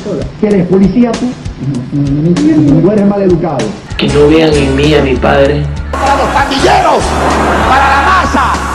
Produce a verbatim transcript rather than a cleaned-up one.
¿Que eres policía tú? ¿O eres mal educado? Que no vean en mí a mi padre. ¡Para los pandilleros! ¡Para la masa!